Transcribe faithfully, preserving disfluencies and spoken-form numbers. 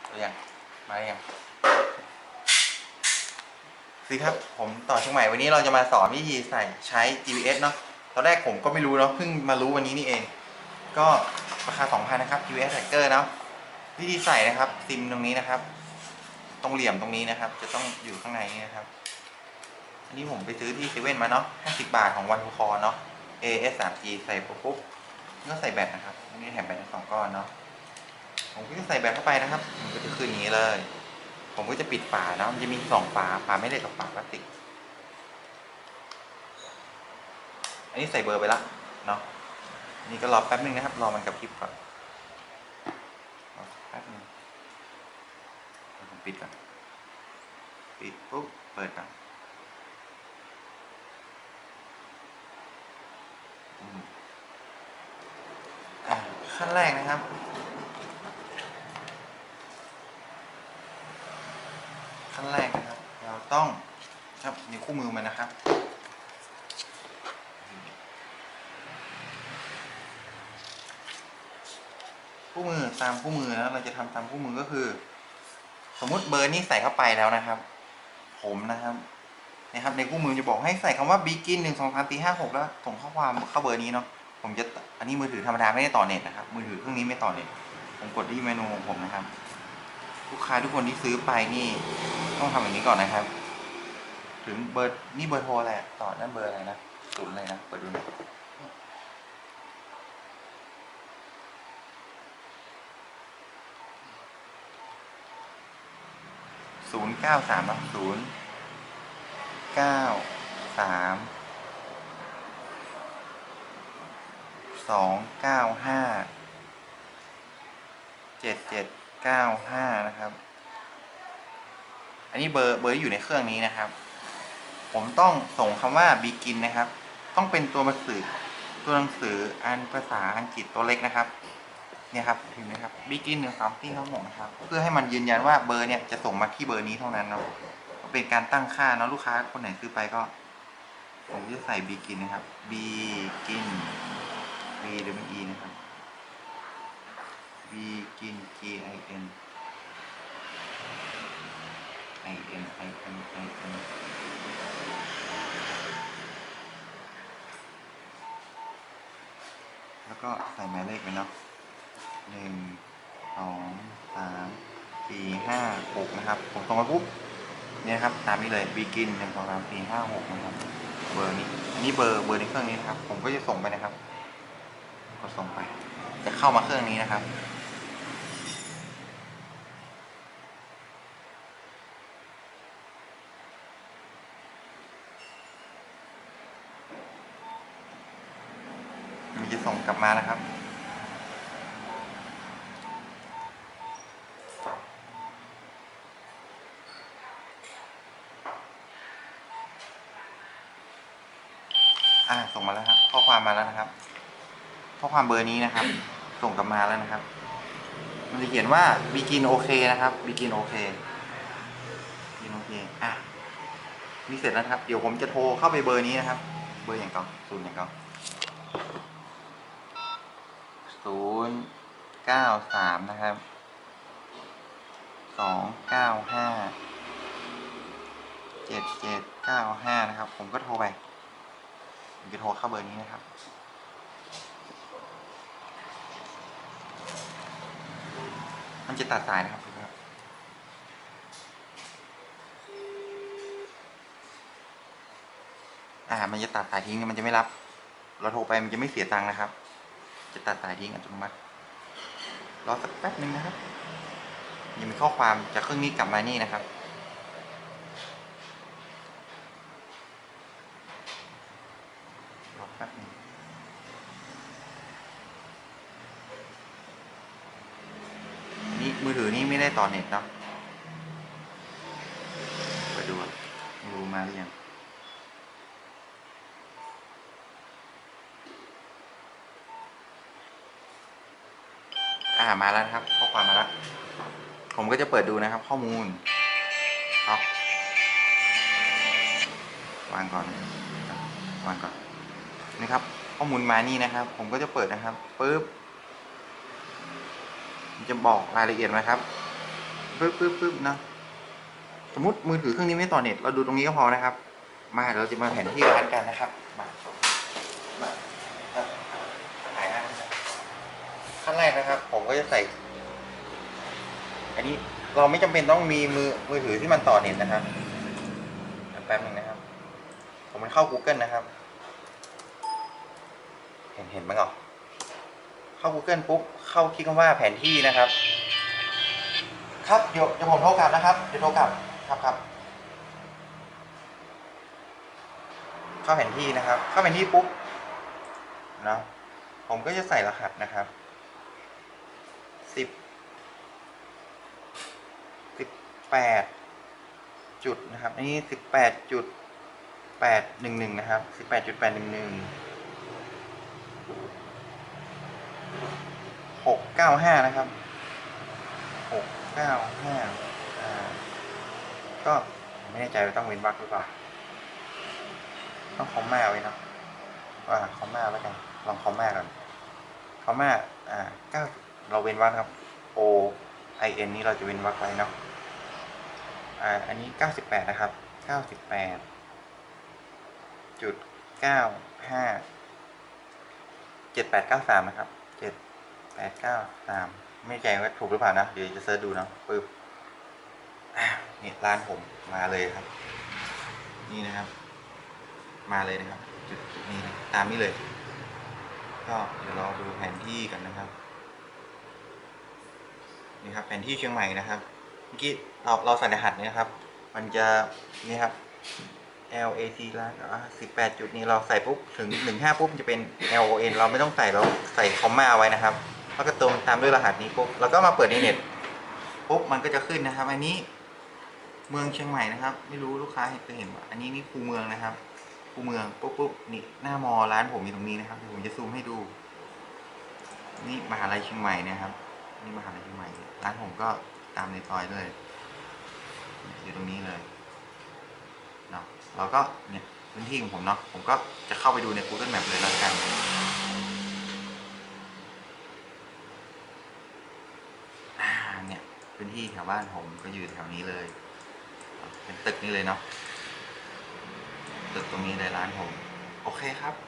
หรือยังมาหรือยังสิครับผมต่อเชียงใหม่วันนี้เราจะมาสอนวิธีใส่ใช้ จี พี เอส เนาะตอนแรกผมก็ไม่รู้เนาะเพิ่งมารู้วันนี้นี่เอง ก็ราคา สองพัน นะครับ จี พี เอส Tracker เนาะวิธีใส่นะครับซิมตรงนี้นะครับตรงเหลี่ยมตรงนี้นะครับจะต้องอยู่ข้างในนี้นะครับอันนี้ผมไปซื้อที่เซเว่นมาเนาะห้าสิบบาทของวันทูคอเนาะ เอ เอส สาม จี ใส่ปุ๊บก็ใส่แบตนะครับนี่แถมแบตสองก้อนเนาะผมก็จะใส่แบตเข้าไปนะครับมันก็จะขึ้นอย่างนี้เลยผมก็จะปิดฝาเนาะมันจะมีสองฝาฝาไม่เหล็กกับฝาพลาสติกอันนี้ใส่เบอร์ไปละเนาะนี่ก็รอแป๊บนึงนะครับรอมันกระพริบก่อนรอแป๊บนึงผมปิดก่อนปิดปุ๊บเปิดก่อนขั้นแรกนะครับขั้นแรกนะครับเราต้องครับมีคู่มือมันนะครับคู่มือตามคู่มือนะเราจะทำตามคู่มือก็คือสมมุติเบอร์นี้ใส่เข้าไปแล้วนะครับ ผมนะครับนะครับในคู่มือจะบอกให้ใส่คำว่า begin หนึ่งสองสามสี่ห้าหกแล้วส่งข้อความเข้าเบอร์นี้เนาะผมจะอันนี้มือถือธรรมดาไม่ได้ต่อเน็ตนะครับมือถือเครื่องนี้ไม่ต่อเน็ตผมกดที่เมนูของผมนะครับลูกค้าทุกคนที่ซื้อไปนี่ต้องทำอย่างนี้ก่อนนะครับถึงเบอร์นี่เบอร์โทรอะไรต่อนั่นเบอร์อะไรนะศูนย์อะไรนะเปิดดูนะศูนย์เก้าสามนะศูนย์เก้าสามสองเก้าห้าเจ็ดเจ็ดเก้าห้านะครับอันนี้เบอร์เบอร์อยู่ในเครื่องนี้นะครับผมต้องส่งคำว่า begin นะครับต้องเป็นตัวหนังสือตัวหนังสืออันภาษาอังกฤษตัวเล็กนะครับเนี่ยครับพิมพ์นะครับ begin หนึ่งสามสี่ห้าหกนะครับเพื่อให้มันยืนยันว่าเบอร์เนี่ยจะส่งมาที่เบอร์นี้เท่านั้นเนาะเป็นการตั้งค่าเนาะลูกค้าคนไหนซื้อไปก็ผมจะใส่ begin นะครับ begin b w e นะครับ begin g i n i n i n i n แล้วก็ใส่หมายเลขไปเนาะหนึ่งสองสามสี่ห้าหกนะครับผมส่งไปปุ๊บเนี่ยครับตามนี้เลย begin หนึ่งสองสามสี่ห้าหกนะครับเบอร์นี้อันนี้เบอร์เบอร์ในเครื่องนี้นะครับผมก็จะส่งไปนะครับกดส่งไปจะเข้ามาเครื่องนี้นะครับมันจะส่งกลับมานะครับอ่าส่งมาแล้วครับข้อความมาแล้วนะครับข้อความเบอร์นี้นะครับส่งกลับมาแล้วนะครับมันจะเขียนว่า begin โอเคนะครับ begin โอเค begin โอเคอ่ะนี่เสร็จแล้วครับเดี๋ยวผมจะโทรเข้าไปเบอร์นี้นะครับเบอร์อย่างเก่าศูนย์อย่างเก่าศูนย์เก้าสามนะครับสองเก้าห้าเจ็ดเจ็ดเก้าห้านะครับผมก็โทรไปผมจะโทรเข้าเบอร์นี้นะครับมันจะตัดสายนะครับอ่ามันจะตัดสายทิ้งมันจะไม่รับเราโทรไปมันจะไม่เสียตังค์นะครับจะตัดสายทิ้งอัตโนมัติรอสักแป๊บนึงนะครับยังมีข้อความจากเครื่องนี้กลับมานี่นะครับรอแป๊บนึงนี่มือถือนี่ไม่ได้ต่อเน็ตเนาะไปดูดูมาหรือยังอ่ามาแล้วนะครับข้อความมาแล้วผมก็จะเปิดดูนะครับข้อมูลครับวางก่อนวางก่อนนี่ครับข้อมูลมานี่นะครับผมก็จะเปิดนะครับปึ๊บจะบอกรายละเอียดนะครับปึ๊บปึ๊บปึ๊บนะสมมติมือถือเครื่องนี้ไม่ต่อเน็ตเราดูตรงนี้ก็พอนะครับมาเราจะมาแผนที่ร้านกันนะครับมามาถ่ายหน้าขั้นแรกนะครับ ผมก็จะใส่ อันนี้เราไม่จำเป็นต้องมีมือมือถือที่มันต่อเน็ตนะครับแป๊บนึงนะครับ ผมมันเข้า Google นะครับ เห็นเห็นมั้งเหรอเข้า Google ปุ๊บเข้าคลิกคำว่าแผนที่นะครับ ครับเดี๋ยวเดี๋ยวผมโทรกลับนะครับเดี๋ยวโทรกลับครับครับเข้าแผนที่นะครับ เข้าแผนที่ปุ๊บเนาะผมก็จะใส่รหัสนะครับสิบสิบแปดจุดนะครับอันนี้สิบแปดจุดแปดหนึ่งหนึ่งนะครับสิบแปดจุดแปดหนึ่งหนึ่งหกเก้าห้านะครับหกเก้าห้าอ่าก็ไม่แน่ใจว่าต้องเว้นวรรคหรือเปล่าต้องคอมมาไว้นะว่าคอมมาแล้วกันลองคอมมาก่อนคอมมาอ่าเก้าเราเว้นวรรคครับ O I N นี่เราจะเว้นวรรคไว้เนาะอ่าอันนี้เก้าสิบแปดนะครับเก้าสิบแปดจุดเก้าห้าเจ็ดแปดเก้าสามนะครับเจ็ดแปดเก้าสามไม่แน่ใจว่าถูกหรือเปล่านะเดี๋ยวจะเซิร์ชดูเนาะปึ๊บนี่ร้านผมมาเลยครับนี่นะครับมาเลยนะครับจุดจุดนี้นะตามนี้เลยก็เดี๋ยวรอดูแผนที่กันนะครับนี่ครับแผนที่เชียงใหม่นะครับเมื่อกี้เราเราใส่รหัสเนี่ยครับมันจะนี่ครับ L A T ล้านสิบแปดจุดนี้เราใส่ปุ๊บถึงหนึ่งห้าปุ๊บจะเป็น L O N เราไม่ต้องใส่เราใส่คอมมาไว้นะครับแล้วก็ตรงตามด้วยรหัสนี้ปุ๊บแล้วก็มาเปิดในเน็ตปุ๊บมันก็จะขึ้นนะครับอันนี้เมืองเชียงใหม่นะครับไม่รู้ลูกค้าเห็นเคยเห็นว่าอันนี้นี่คูเมืองนะครับคูเมืองปุ๊บปุ๊บนี่หน้ามอร้านผมอยู่ตรงนี้นะครับเดี๋ยวผมจะซูมให้ดูนี่มหาลัยเชียงใหม่นะครับนี่มหาลัยเชียงใหม่ร้านผมก็ตามในซอยเลยอยู่ตรงนี้เลยเนาะเราก็เนี่ยพื้นที่ของผมเนาะผมก็จะเข้าไปดูใน Google Map เลยแล้วกันเนี่ยพื้นที่แถวบ้านผมก็อยู่แถวนี้เลยเป็นตึกนี้เลยเนาะตึกตรงนี้เลยร้านผมโอเคครับ